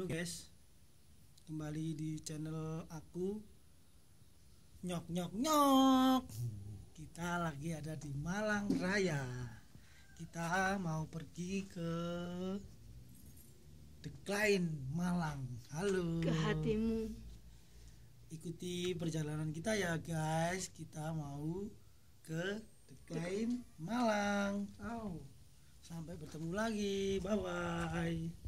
Halo guys, kembali di channel aku. Nyok nyok nyok. Kita lagi ada di Malang Raya. Kita mau pergi ke Decline Malang. Halo. Ke hatimu. Ikuti perjalanan kita ya guys. Kita mau ke Decline Malang. Sampai bertemu lagi. Bye bye.